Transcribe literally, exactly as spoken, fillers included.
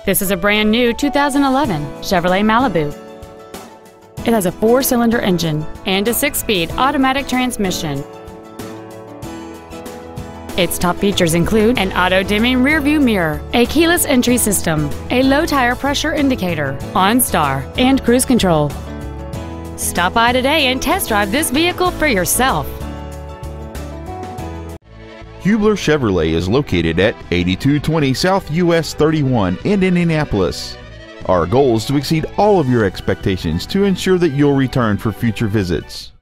This is a brand new two thousand eleven Chevrolet Malibu. It has a four-cylinder engine and a six-speed automatic transmission. Its top features include an auto-dimming rearview mirror, a keyless entry system, a low tire pressure indicator, OnStar, and cruise control. Stop by today and test drive this vehicle for yourself. Hubler Chevrolet is located at eighty-two twenty South U S thirty-one in Indianapolis. Our goal is to exceed all of your expectations to ensure that you'll return for future visits.